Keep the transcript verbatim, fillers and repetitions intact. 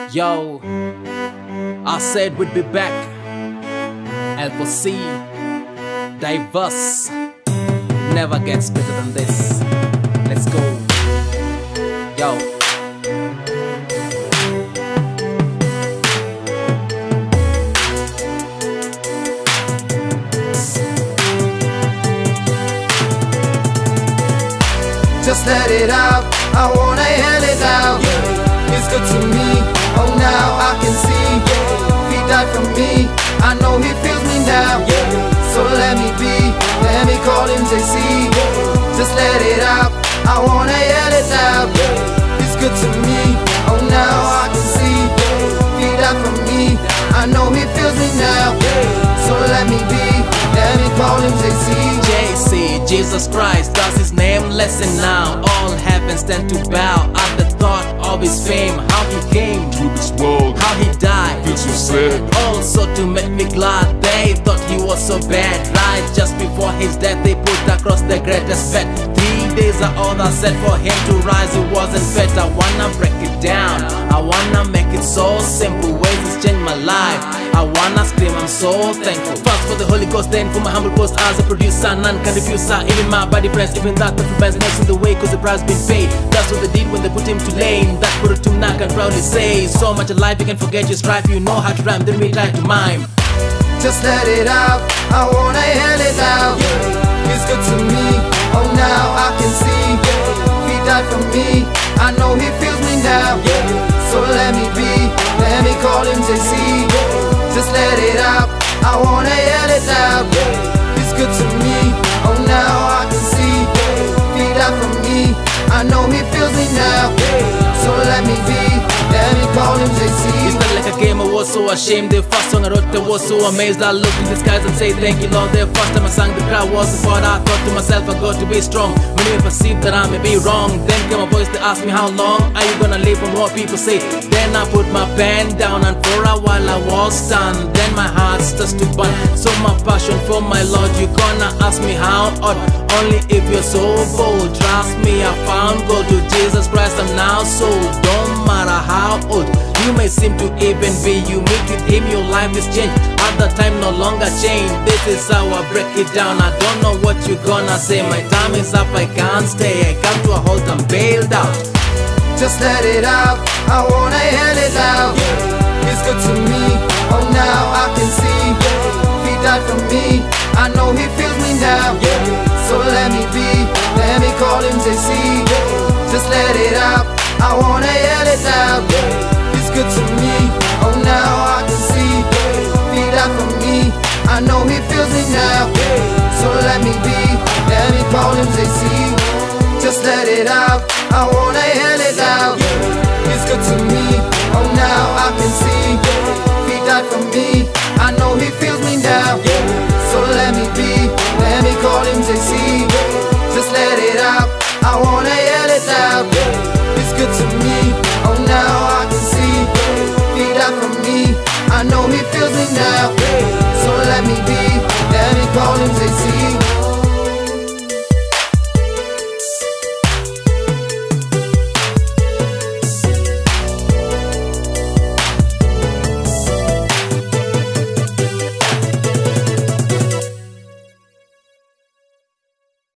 Yo, I said we'd be back. L four C, diverse, never gets better than this. Let's go. Yo. Just let it out, I wanna yell it out. It's good to me, oh now I can see. He died for me, I know he feels me now. So let me be, let me call him J C. Just let it out, I wanna yell it out. It's good to me, oh now I can see. He died for me, I know he feels me now. So let me be, let me call him J C. J C, Jesus Christ, does his name lessen now? All heavens stand to bow at the thought of his fame. How he came to this world, how he died, feels so sad. also to make me glad. They thought he was so bad. Right just before his death, they put across the greatest bet. Three days are all that said for him to rise. It wasn't fit. I wanna break it down, I wanna make it so simple. Ways it's changed my life, I wanna scream, I'm so thankful. First for the Holy Ghost, then for my humble post as a producer. None can refuse, sir, even my body friends. Even that the bands next in the way, cause the price been paid. That's what they did when they put him to lane. That put it to knock and proudly say, so much alive you can forget your strife. You know how to rhyme, then we try to mime. Just let it out, I wanna yell it out. It's good to me, oh now I can see. He died for me, I know he feels me now. So let me be, let me call him J C. Just let it out, I wanna yell it out. It's good to me, oh now I can see. He died for me, I know he feels me now. So let me be, let me call him J C. It's not like a game, I was so ashamed. The first song I wrote, I was so amazed. I looked in the skies and say thank you Lord. The first time I sang, the crowd was applaud. I thought to myself, I got to be strong. Many may perceive that I may be wrong. Then came a voice to ask me, how long are you gonna live on what people say? Then I put my pen down and for a while I was stunned. Then my heart starts to burn, so my passion for my Lord. You gonna ask me how odd? Only if you're so bold. Trust me, I found gold to Jesus Christ. I'm now sold. Don't matter how old you may seem to even be, you meet with him, your life is changed. At the time no longer changed. This is how I break it down. I don't know what you're gonna say. My time is up, I can't stay. I come to a halt, I'm bailed out. Just let it out, I wanna yell it out. It's good to me, oh now I can see. He died for me, I know he feels me now. So let me be, let me call him J C. Just let it out, I wanna yell it out. It's good to me, oh now I can see. He died for me, I know he feels me now. So let me be, let me call him J C. Just let it out, I wanna yell it out. It's good to me, oh now I can see. He died for me, I know he feels me now. So let me be, let me call him J C. Just let it out, I wanna yell it out.